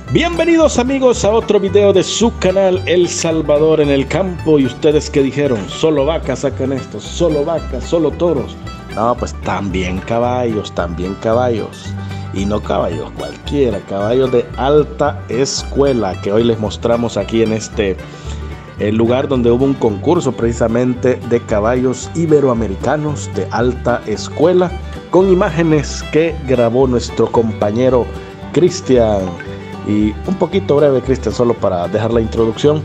Bienvenidos amigos a otro video de su canal El Salvador en el Campo. ¿Y ustedes qué dijeron? Solo vacas sacan estos, solo vacas, solo toros. No, pues también caballos. Y no caballos cualquiera, caballos de alta escuela, que hoy les mostramos aquí en el lugar donde hubo un concurso precisamente de caballos iberoamericanos de alta escuela, con imágenes que grabó nuestro compañero Cristian. Y un poquito breve, Cristian, solo para dejar la introducción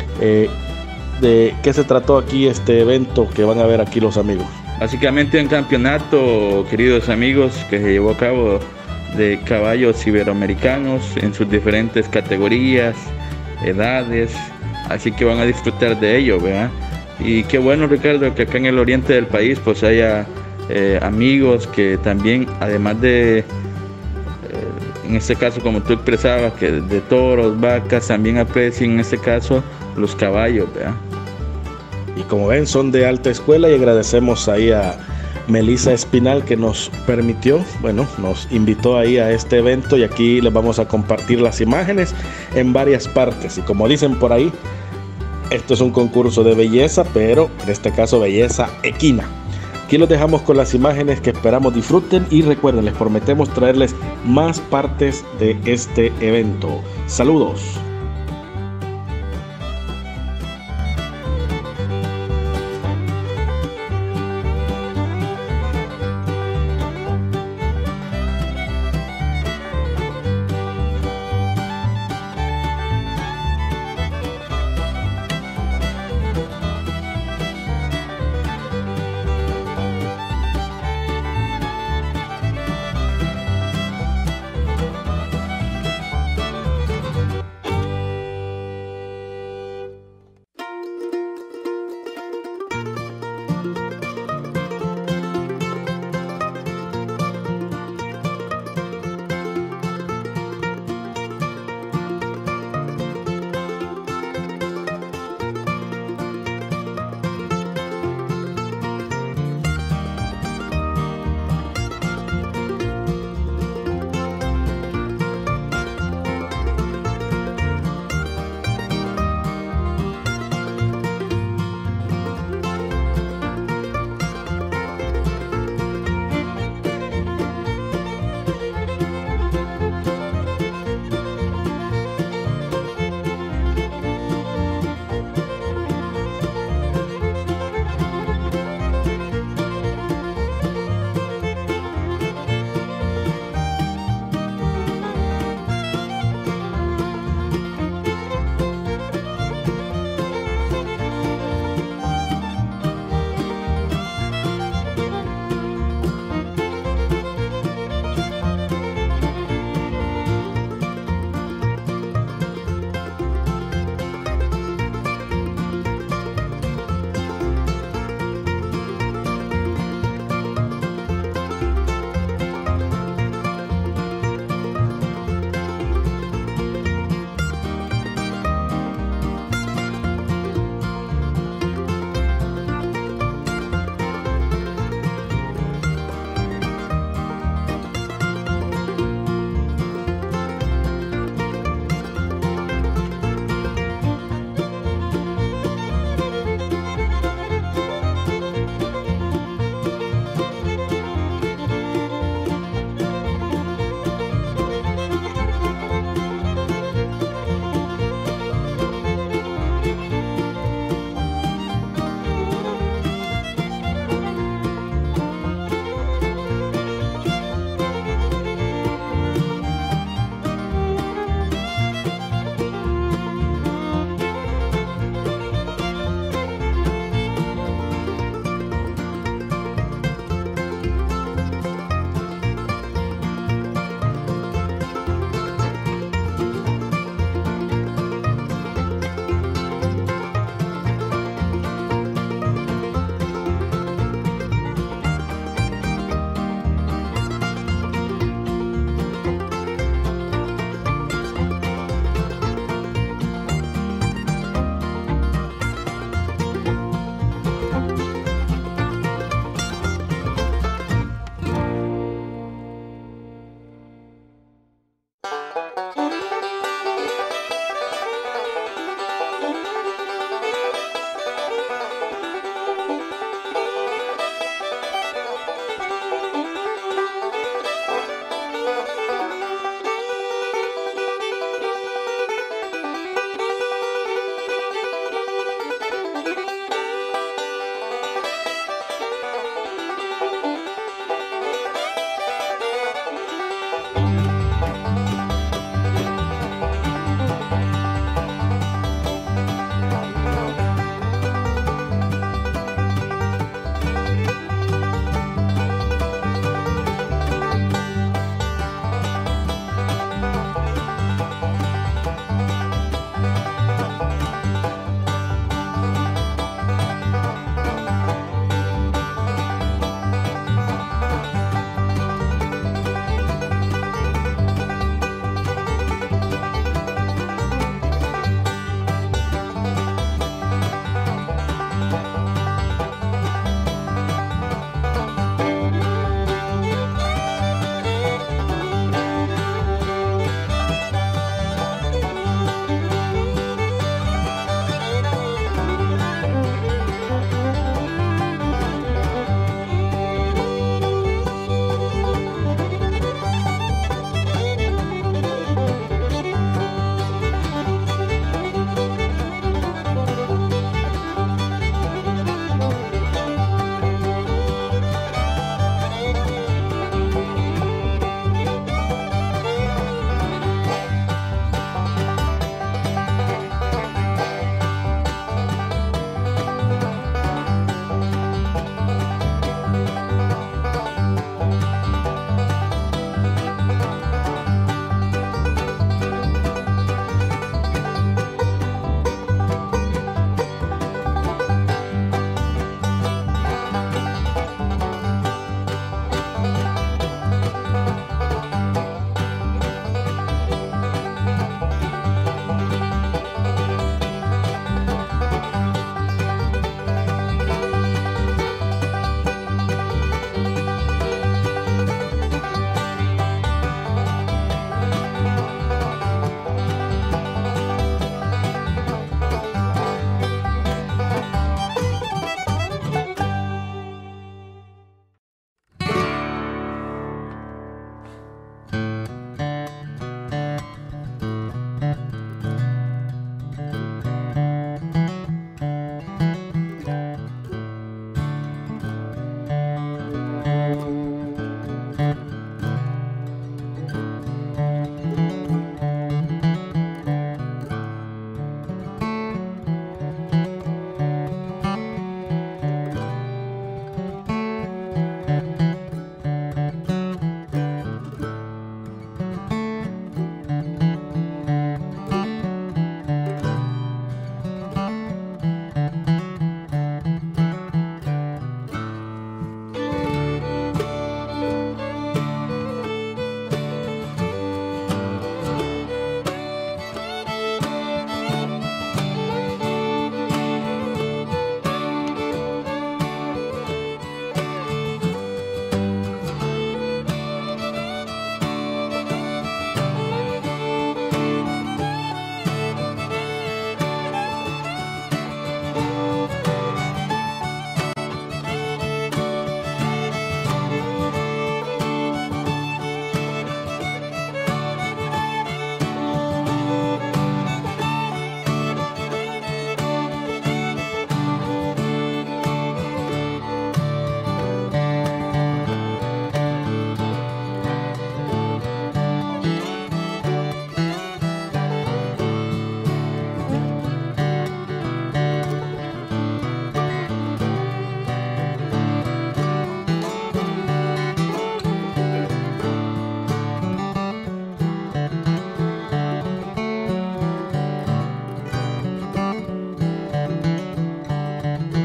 de qué se trató aquí este evento que van a ver aquí los amigos. Básicamente un campeonato, queridos amigos, que se llevó a cabo de caballos iberoamericanos en sus diferentes categorías, edades, así que van a disfrutar de ello, ¿verdad? Y qué bueno, Ricardo, que acá en el oriente del país pues haya amigos que también, además de en este caso, como tú expresabas, que de toros, vacas, también aprecien en este caso los caballos, ¿verdad? Y como ven, son de alta escuela, y agradecemos ahí a Melissa Espinal que nos nos invitó ahí a este evento, y aquí les vamos a compartir las imágenes en varias partes. Y como dicen por ahí, esto es un concurso de belleza, pero en este caso belleza equina. Aquí los dejamos con las imágenes que esperamos disfruten, y recuerden, les prometemos traerles más partes de este evento. Saludos.